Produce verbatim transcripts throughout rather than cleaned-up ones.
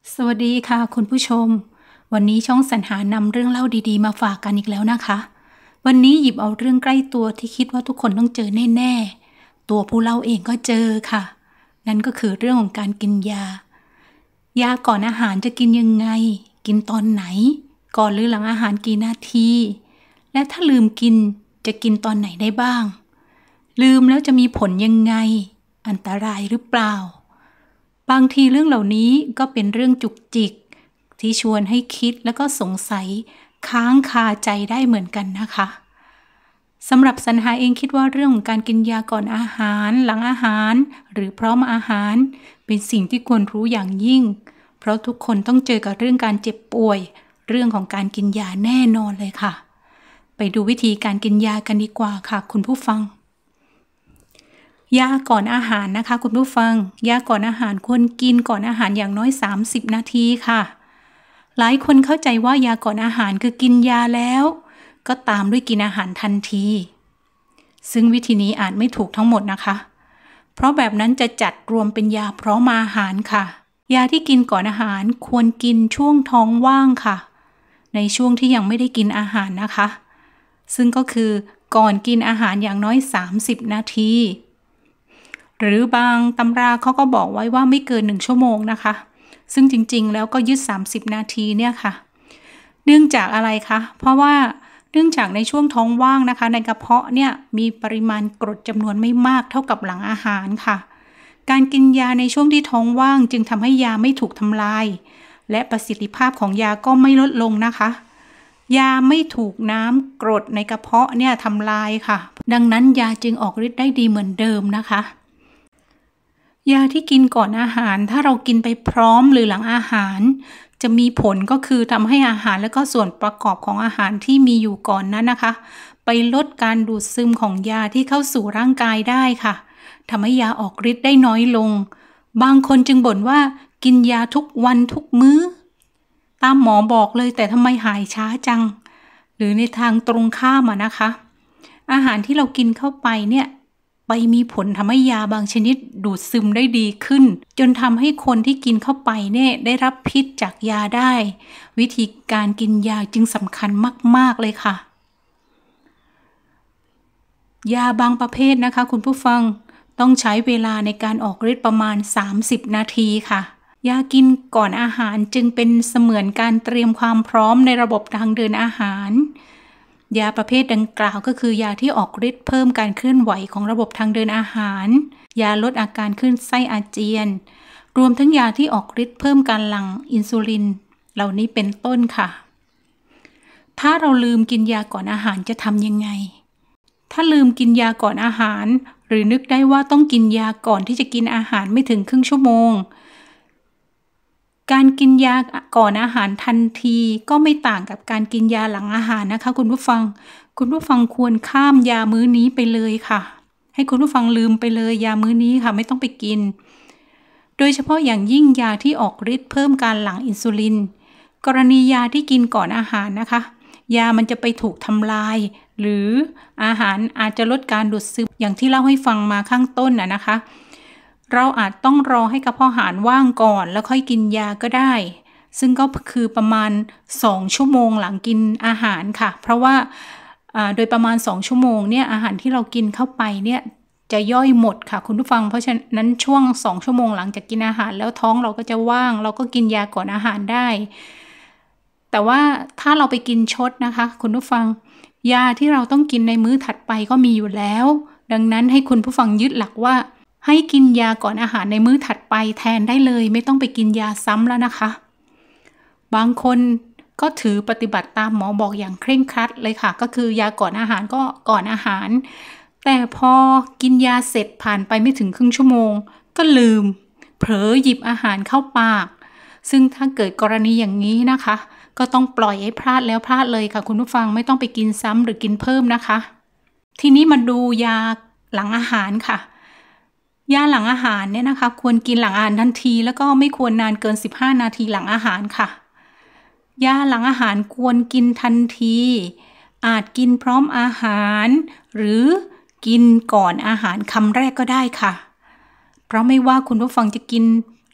สวัสดีค่ะคุณผู้ชมวันนี้ช่องสรรหานำเรื่องเล่าดีๆมาฝากกันอีกแล้วนะคะวันนี้หยิบเอาเรื่องใกล้ตัวที่คิดว่าทุกคนต้องเจอแน่ๆตัวผู้เล่าเองก็เจอค่ะนั่นก็คือเรื่องของการกินยายาก่อนอาหารจะกินยังไงกินตอนไหนก่อนหรือหลังอาหารกี่นาทีและถ้าลืมกินจะกินตอนไหนได้บ้างลืมแล้วจะมีผลยังไงอันตรายหรือเปล่าบางทีเรื่องเหล่านี้ก็เป็นเรื่องจุกจิกที่ชวนให้คิดแล้วก็สงสัยค้างคาใจได้เหมือนกันนะคะสำหรับสรรหาเองคิดว่าเรื่องของการกินยาก่อนอาหารหลังอาหารหรือพร้อมอาหารเป็นสิ่งที่ควรรู้อย่างยิ่งเพราะทุกคนต้องเจอกับเรื่องการเจ็บป่วยเรื่องของการกินยาแน่นอนเลยค่ะไปดูวิธีการกินยากันดีกว่าค่ะคุณผู้ฟังยาก่อนอาหารนะคะคุณผู้ฟังยาก่อนอาหารควรกินก่อนอาหารอย่างน้อยสามสิบนาทีค่ะหลายคนเข้าใจว่ายาก่อนอาหารคือกินยาแล้วก็ตามด้วยกินอาหารทันทีซึ่งวิธีนี้อาจไม่ถูกทั้งหมดนะคะเพราะแบบนั้นจะจัดรวมเป็นยาพร้อมอาหารค่ะยาที่กินก่อนอาหารควรกินช่วงท้องว่างค่ะในช่วงที่ยังไม่ได้กินอาหารนะคะซึ่งก็คือก่อนกินอาหารอย่างน้อยสามสิบนาทีหรือบางตำราเขาก็บอกไว้ว่าไม่เกินหนึ่งชั่วโมงนะคะซึ่งจริงๆแล้วก็ยึดสามสิบนาทีเนี่ยค่ะเนื่องจากอะไรคะเพราะว่าเนื่องจากในช่วงท้องว่างนะคะในกระเพาะเนี่ยมีปริมาณกรดจำนวนไม่มากเท่ากับหลังอาหารค่ะการกินยาในช่วงที่ท้องว่างจึงทำให้ยาไม่ถูกทำลายและประสิทธิภาพของยาก็ไม่ลดลงนะคะยาไม่ถูกน้ำกรดในกระเพาะเนี่ยทำลายค่ะดังนั้นยาจึงออกฤทธิ์ได้ดีเหมือนเดิมนะคะยาที่กินก่อนอาหารถ้าเรากินไปพร้อมหรือหลังอาหารจะมีผลก็คือทำให้อาหารและก็ส่วนประกอบของอาหารที่มีอยู่ก่อนนั้นนะคะไปลดการดูดซึมของยาที่เข้าสู่ร่างกายได้ค่ะทำให้ยาออกฤทธิ์ได้น้อยลงบางคนจึงบ่นว่ากินยาทุกวันทุกมื้อตามหมอบอกเลยแต่ทำไมหายช้าจังหรือในทางตรงข้ามอะนะคะอาหารที่เรากินเข้าไปเนี่ยไปมีผลทำให้ยาบางชนิดดูดซึมได้ดีขึ้นจนทำให้คนที่กินเข้าไปเนี่ยได้รับพิษจากยาได้วิธีการกินยาจึงสำคัญมากๆเลยค่ะยาบางประเภทนะคะคุณผู้ฟังต้องใช้เวลาในการออกฤทธิ์ประมาณสามสิบนาทีค่ะยากินก่อนอาหารจึงเป็นเสมือนการเตรียมความพร้อมในระบบทางเดินอาหารยาประเภทดังกล่าวก็คือยาที่ออกฤทธิ์เพิ่มการเคลื่อนไหวของระบบทางเดินอาหารยาลดอาการคลื่นไส้อาเจียนรวมทั้งยาที่ออกฤทธิ์เพิ่มการหลั่งอินซูลินเหล่านี้เป็นต้นค่ะถ้าเราลืมกินยาก่อนอาหารจะทำยังไงถ้าลืมกินยาก่อนอาหารหรือนึกได้ว่าต้องกินยาก่อนที่จะกินอาหารไม่ถึงครึ่งชั่วโมงการกินยาก่อนอาหารทันทีก็ไม่ต่างกับการกินยาหลังอาหารนะคะคุณผู้ฟังคุณผู้ฟังควรข้ามยามื้อนี้ไปเลยค่ะให้คุณผู้ฟังลืมไปเลยยามื้อนี้ค่ะไม่ต้องไปกินโดยเฉพาะอย่างยิ่งยาที่ออกฤทธิ์เพิ่มการหลั่งอินซูลินกรณียาที่กินก่อนอาหารนะคะยามันจะไปถูกทำลายหรืออาหารอาจจะลดการดูดซึมอย่างที่เล่าให้ฟังมาข้างต้นน่ะนะคะเราอาจต้องรอให้กระเพาะอาหารว่างก่อนแล้วค่อยกินยาก็ได้ซึ่งก็คือประมาณสองชั่วโมงหลังกินอาหารค่ะเพราะว่าโดยประมาณสองชั่วโมงเนี่ยอาหารที่เรากินเข้าไปเนี่ยจะย่อยหมดค่ะคุณผู้ฟังเพราะฉะนั้นช่วงสองชั่วโมงหลังจากกินอาหารแล้วท้องเราก็จะว่างเราก็กินยาก่อนอาหารได้แต่ว่าถ้าเราไปกินชดนะคะคุณผู้ฟังยาที่เราต้องกินในมื้อถัดไปก็มีอยู่แล้วดังนั้นให้คุณผู้ฟังยึดหลักว่าให้กินยาก่อนอาหารในมื้อถัดไปแทนได้เลยไม่ต้องไปกินยาซ้ำแล้วนะคะบางคนก็ถือปฏิบัติตามหมอบอกอย่างเคร่งครัดเลยค่ะก็คือยาก่อนอาหารก็ก่อนอาหารแต่พอกินยาเสร็จผ่านไปไม่ถึงครึ่งชั่วโมงก็ลืมเผลอหยิบอาหารเข้าปากซึ่งถ้าเกิดกรณีอย่างนี้นะคะก็ต้องปล่อยให้พลาดแล้วพลาดเลยค่ะคุณผู้ฟังไม่ต้องไปกินซ้ำหรือกินเพิ่มนะคะทีนี้มาดูยาหลังอาหารค่ะยาหลังอาหารเนี่ยนะคะควรกินหลังอาหารทันทีแล้วก็ไม่ควรนานเกินสิบห้านาทีหลังอาหารค่ะยาหลังอาหารควรกินทันทีอาจกินพร้อมอาหารหรือกินก่อนอาหารคำแรกก็ได้ค่ะเพราะไม่ว่าคุณผู้ฟังจะกิน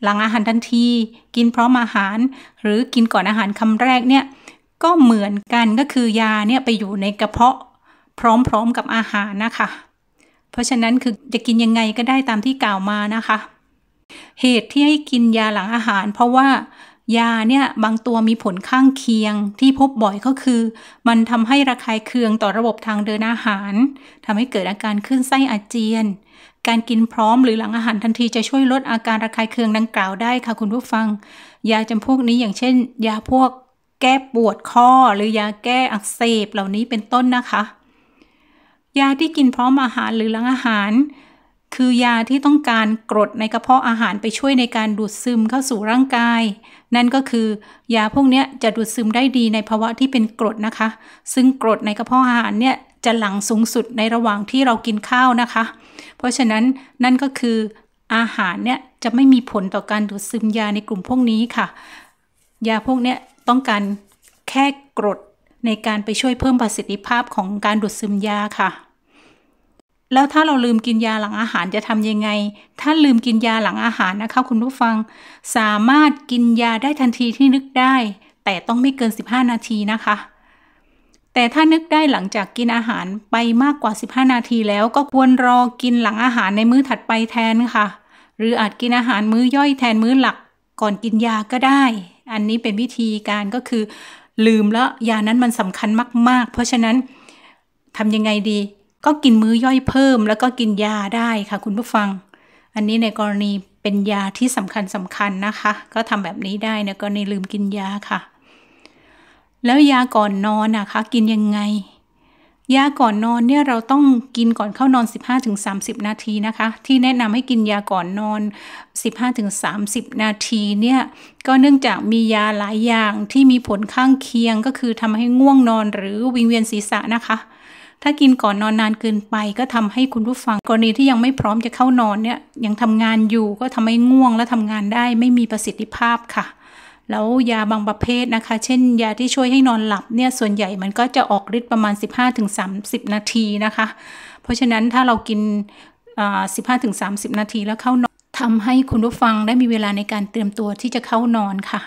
หลังอาหารทันทีกินพร้อมอาหารหรือกินก่อนอาหารคำแรกเนี่ยก็เหมือนกันก็คือยาเนี่ยไปอยู่ในกระเพาะพร้อมๆกับอาหารนะคะเพราะฉะนั้นคือจะกินยังไงก็ได้ตามที่กล่าวมานะคะเหตุที่ให้กินยาหลังอาหารเพราะว่ายาเนี่ยบางตัวมีผลข้างเคียงที่พบบ่อยก็คือมันทำให้ระคายเคืองต่อระบบทางเดินอาหารทำให้เกิดอาการคลื่นไส้อาเจียนการกินพร้อมหรือหลังอาหารทันทีจะช่วยลดอาการระคายเคืองดังกล่าวได้ค่ะคุณผู้ฟังยาจำพวกนี้อย่างเช่นยาพวกแก้ปวดข้อหรือยาแก้อักเสบเหล่านี้เป็นต้นนะคะยาที่กินพร้อมอาหารหรือหลังอาหารคือยาที่ต้องการกรดในกระเพาะอาหารไปช่วยในการดูดซึมเข้าสู่ร่างกายนั่นก็คือยาพวกนี้จะดูดซึมได้ดีในภาวะที่เป็นกรดนะคะซึ่งกรดในกระเพาะอาหารเนี่ยจะหลั่งสูงสุดในระหว่างที่เรากินข้าวนะคะเพราะฉะนั้นนั่นก็คืออาหารเนี่ยจะไม่มีผลต่อการดูดซึมยาในกลุ่มพวกนี้ค่ะยาพวกนี้ต้องการแค่กรดในการไปช่วยเพิ่มประสิทธิภาพของการดูดซึมยาค่ะแล้วถ้าเราลืมกินยาหลังอาหารจะทำยังไงถ้าลืมกินยาหลังอาหารนะคะคุณผู้ฟังสามารถกินยาได้ทันทีที่นึกได้แต่ต้องไม่เกินสิบห้านาทีนะคะแต่ถ้านึกได้หลังจากกินอาหารไปมากกว่าสิบห้านาทีแล้วก็ควรรอกินหลังอาหารในมื้อถัดไปแทนค่ะหรืออาจกินอาหารมื้อย่อยแทนมื้อหลักก่อนกินยาก็ได้อันนี้เป็นวิธีการก็คือลืมแล้วยานั้นมันสำคัญมากๆเพราะฉะนั้นทำยังไงดีก็กินมื้อย่อยเพิ่มแล้วก็กินยาได้ค่ะคุณผู้ฟังอันนี้ในกรณีเป็นยาที่สำคัญสำคัญนะคะก็ทำแบบนี้ได้ในกรณีลืมกินยาค่ะแล้วยาก่อนนอนนะคะกินยังไงยาก่อนนอนเนี่ยเราต้องกินก่อนเข้านอน สิบห้าถึงสามสิบ นาทีนะคะที่แนะนำให้กินยาก่อนนอน สิบห้าถึงสามสิบ นาทีเนี่ยก็เนื่องจากมียาหลายอย่างที่มีผลข้างเคียงก็คือทำให้ง่วงนอนหรือวิงเวียนศีรษะนะคะถ้ากินก่อนนอนนานเกินไปก็ทำให้คุณผู้ฟังกรณีที่ยังไม่พร้อมจะเข้านอนเนี่ยยังทำงานอยู่ก็ทำให้ง่วงและทำงานได้ไม่มีประสิทธิภาพค่ะแล้วยาบางประเภทนะคะเช่นยาที่ช่วยให้นอนหลับเนี่ยส่วนใหญ่มันก็จะออกฤทธิ์ประมาณ สิบห้าถึงสามสิบ นาทีนะคะเพราะฉะนั้นถ้าเรากิน สิบห้าถึงสามสิบ นาทีแล้วเข้านอนทำให้คุณผู้ฟังได้มีเวลาในการเตรียมตัวที่จะเข้านอนค่ะ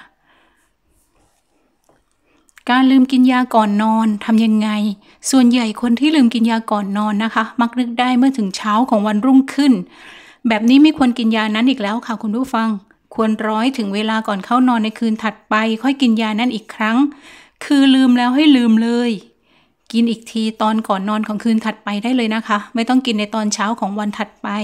การลืมกินยาก่อนนอนทำยังไงส่วนใหญ่คนที่ลืมกินยาก่อนนอนนะคะมักนึกได้เมื่อถึงเช้าของวันรุ่งขึ้นแบบนี้ไม่ควรกินยานั้นอีกแล้วค่ะคุณผู้ฟังควรร้อยถึงเวลาก่อนเข้านอนในคืนถัดไปค่อยกินยานั้นอีกครั้งคือลืมแล้วให้ลืมเลยกินอีกทีตอนก่อนนอนของคืนถัดไปได้เลยนะคะไม่ต้องกินในตอนเช้าของวันถัดไป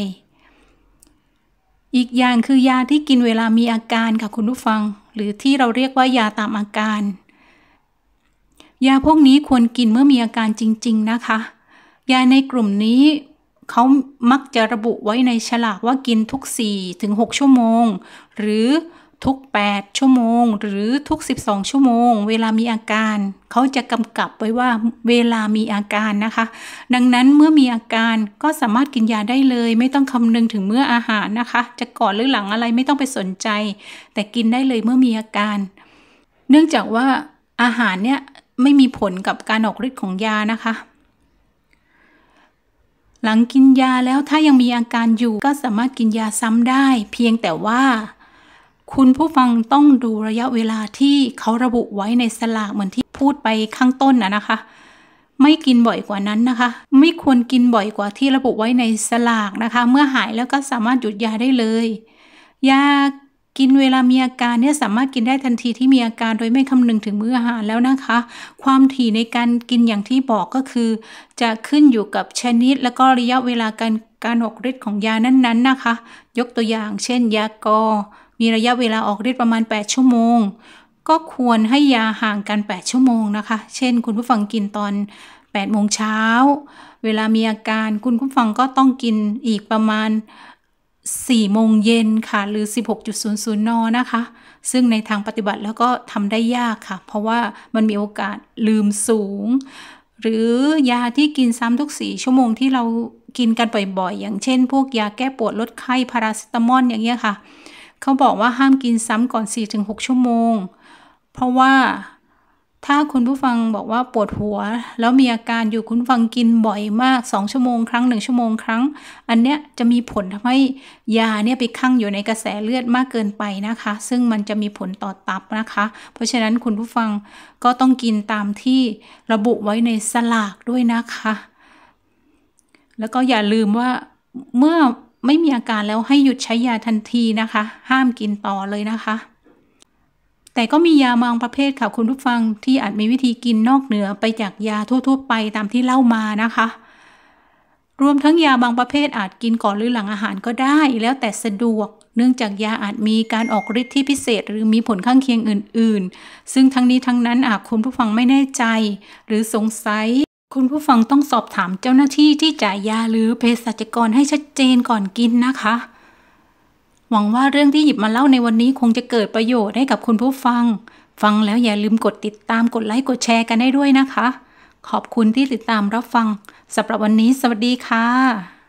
อีกอย่างคือยาที่กินเวลามีอาการค่ะคุณผู้ฟังหรือที่เราเรียกว่ายาตามอาการยาพวกนี้ควรกินเมื่อมีอาการจริงๆนะคะยาในกลุ่มนี้เขามักจะระบุไว้ในฉลากว่ากินทุก สี่ถึงหก ชั่วโมงหรือทุก แปด ชั่วโมงหรือทุก สิบสอง ชั่วโมงเวลามีอาการเขาจะกำกับไว้ว่าเวลามีอาการนะคะดังนั้นเมื่อมีอาการก็สามารถกินยาได้เลยไม่ต้องคำนึงถึงมื้ออาหารนะคะจะก่อนหรือหลังอะไรไม่ต้องไปสนใจแต่กินได้เลยเมื่อมีอาการเนื่องจากว่าอาหารเนี่ยไม่มีผลกับการออกฤทธิ์ของยานะคะหลังกินยาแล้วถ้ายังมีอาการอยู่ก็สามารถกินยาซ้ำได้เพียงแต่ว่าคุณผู้ฟังต้องดูระยะเวลาที่เขาระบุไว้ในสลากเหมือนที่พูดไปข้างต้นนะนะคะไม่กินบ่อยกว่านั้นนะคะไม่ควรกินบ่อยกว่าที่ระบุไว้ในสลากนะคะเมื่อหายแล้วก็สามารถหยุดยาได้เลยยากินเวลามีอาการเนี่ยสามารถกินได้ทันทีที่มีอาการโดยไม่คำนึงถึงมื้ออาหารแล้วนะคะความถี่ในการกินอย่างที่บอกก็คือจะขึ้นอยู่กับชนิดและก็ระยะเวลาการการออกฤทธิ์ของยานั้นๆนะคะยกตัวอย่างเช่นยากอมีระยะเวลาออกฤทธิ์ประมาณแปดชั่วโมงก็ควรให้ยาห่างกันแปดชั่วโมงนะคะเช่นคุณผู้ฟังกินตอนแปดโมงเช้าเวลามีอาการคุณผู้ฟังก็ต้องกินอีกประมาณสี่โมงเย็นค่ะหรือ สิบหกจุดศูนย์ศูนย์ นนะคะซึ่งในทางปฏิบัติแล้วก็ทำได้ยากค่ะเพราะว่ามันมีโอกาสลืมสูงหรือยาที่กินซ้ำทุกสี่ชั่วโมงที่เรากินกันบ่อยๆอย่างเช่นพวกยาแก้ปวดลดไข้พาราเซตามอลอย่างเงี้ยค่ะเขาบอกว่าห้ามกินซ้ำก่อน สี่ถึงหก ชั่วโมงเพราะว่าถ้าคุณผู้ฟังบอกว่าปวดหัวแล้วมีอาการอยู่คุณผู้ฟังกินบ่อยมากสองชั่วโมงครั้งหนึ่งชั่วโมงครั้งอันเนี้ยจะมีผลทำให้ยาเนี่ยไปคั่งอยู่ในกระแสเลือดมากเกินไปนะคะซึ่งมันจะมีผลต่อตับนะคะเพราะฉะนั้นคุณผู้ฟังก็ต้องกินตามที่ระบุไว้ในสลากด้วยนะคะแล้วก็อย่าลืมว่าเมื่อไม่มีอาการแล้วให้หยุดใช้ยาทันทีนะคะห้ามกินต่อเลยนะคะแต่ก็มียาบางประเภทค่ะคุณผู้ฟังที่อาจมีวิธีกินนอกเหนือไปจากยาทั่วๆไปตามที่เล่ามานะคะรวมทั้งยาบางประเภทอาจกินก่อนหรือหลังอาหารก็ได้แล้วแต่สะดวกเนื่องจากยาอาจมีการออกฤทธิ์ที่พิเศษหรือมีผลข้างเคียงอื่นๆซึ่งทั้งนี้ทั้งนั้นอาจคุณผู้ฟังไม่แน่ใจหรือสงสัยคุณผู้ฟังต้องสอบถามเจ้าหน้าที่ที่จ่ายยาหรือเภสัชกรให้ชัดเจนก่อนกินนะคะหวังว่าเรื่องที่หยิบมาเล่าในวันนี้คงจะเกิดประโยชน์ให้กับคุณผู้ฟังฟังแล้วอย่าลืมกดติดตามกดไลค์กดแชร์กันได้ด้วยนะคะขอบคุณที่ติดตามรับฟังสำหรับวันนี้สวัสดีค่ะ